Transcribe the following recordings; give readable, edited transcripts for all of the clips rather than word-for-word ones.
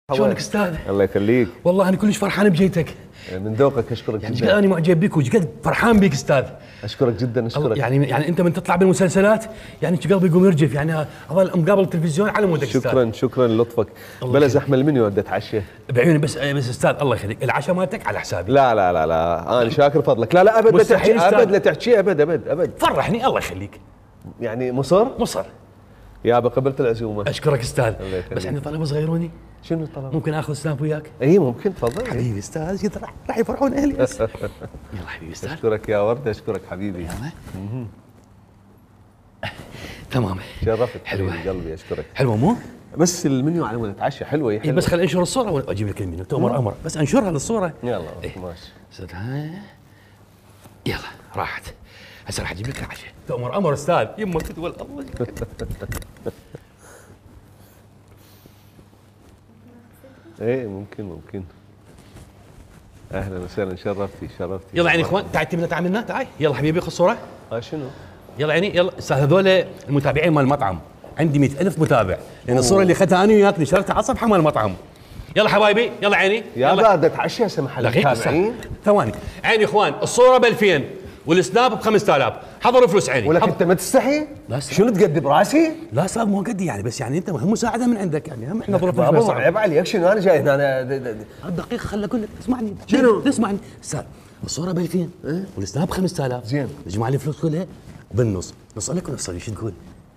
شلونك استاذ؟ الله يخليك. والله انا كلش فرحان بجيتك. من ذوقك اشكرك يعني جدا. انا معجب بك وقد فرحان بك استاذ. اشكرك جدا اشكرك. يعني انت من تطلع بالمسلسلات يعني قلبي يقوم يرجف، يعني اظل مقابل التلفزيون على مودك استاذ. شكرا لطفك. بلا زحمه المنيو بدي اتعشى. بعيوني بس استاذ الله يخليك، العشاء مالتك على حسابي. لا انا شاكر فضلك. لا ابد لا تحكي، ابد لا تحكي، ابد. فرحني الله يخليك. يعني مصر يابا قبلت العزومه. اشكرك استاذ. بس عندي طلب صغيروني. شنو الطلب؟ ممكن اخذ سناب وياك؟ اي ممكن تفضل. حبيبي استاذ كذا راح يفرحون اهلي. يلا حبيبي استاذ. اشكرك يا ورد، اشكرك حبيبي. يلا تمام. شرفت حلوه قلبي، اشكرك. حلوه مو؟ بس المنيو على مود نتعشى حلوه هي حلوه. بس خلينا ننشر الصوره واجيب لك المنيو. تؤمر امر، بس انشرها للصوره. يلا ماشي. يلا راحت. هسه راح اجيب لك العشاء. تؤمر امر استاذ. يمك تقول الله. ايه ممكن. اهلا وسهلا، شرفتي. يلا عيني اخوان، تعال تبنا تعال تعال. يلا حبيبي خذ صوره. شنو؟ يلا عيني يلا. استاذ هذول المتابعين مال المطعم، عندي 100,000 متابع، لان الصوره اللي اخذتها انا وياك نشرتها على صفحه مال المطعم. يلا حبايبي يلا عيني. يلا بدي اتعشى هسه محل المتابعين. ثواني عيني اخوان، الصوره ب 2000 والسناب ب 5000. حضروا فلوس عيني. ولك انت ما تستحي؟ لا شنو تقدي براسي؟ لا استاذ مو قدي يعني، بس يعني انت هم مساعده من عندك يعني، هم احنا ظروفنا بابا عيب عليك. شنو انا جاي هنا دقيقه خل اقول لك. اسمعني شنو؟ تسمعني استاذ. الصوره ب 2000 والسناب ب 5000. زين. اجمع لي الفلوس كلها بالنص، نص لك ونص لي. شو تقول؟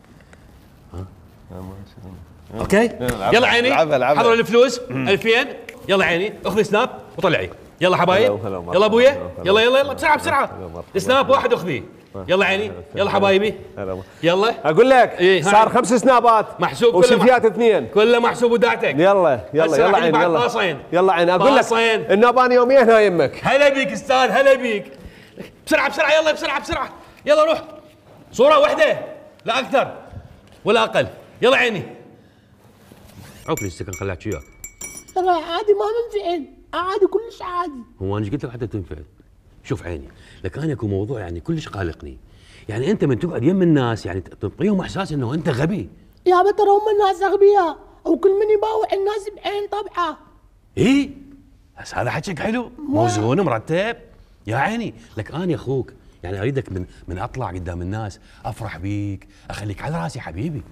اوكي يلا عيني. حضر الفلوس 2000. يلا عيني اخذي سناب وطلعي. يلا حبايب. يلا ابويا. يلا بسرعه. السناب واحد اخذيه. يلا عيني. يلا حبايبي. يلا اقول لك صار 5 سنابات محسوب، وسيلفيات 2 كله محسوب وداعتك. يلا عيني. يلا عيني. اقول لك النوباني يومين هنا يمك. هلا بيك استاذ، هلا بيك. بسرعه يلا بسرعه. يلا روح. صوره واحده لا اكثر ولا اقل. يلا عيني. عوف لي السكن خليها وياك. ترى عادي ما منفعل، عادي كلش عادي. هو انا ايش قلت لك حتى تنفعل؟ شوف عيني، لك انا اكو موضوع يعني كلش قالقني. يعني انت من تقعد يم الناس يعني تعطيهم احساس انه انت غبي. يا ترى هم الناس اغبياء، وكل من يباوع الناس بعين طبعه. ايه بس هذا حكيك حلو موزون مرتب. يا عيني لك انا اخوك، يعني اريدك من اطلع قدام الناس افرح بيك، اخليك على راسي حبيبي.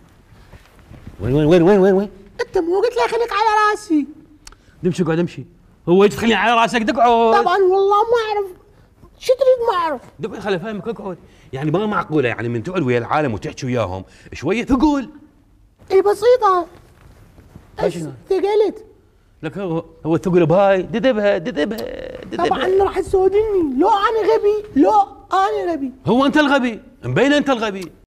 وين انت مو قلت لي خليك على راسي؟ امشي اقعد امشي. هو ايش تخليني على راسك؟ تقعد. طبعا والله ما اعرف. شو تريد ما اعرف؟ دقعد خلي افهمك. اقعد. يعني ما معقوله يعني من تقعد ويا العالم وتحكي وياهم شويه ثقل. اي بسيطه. ايش ثقلت؟ لك هو الثقل بهاي ددبها. طبعا راح تسودني. لو انا غبي. هو انت الغبي. مبين انت الغبي.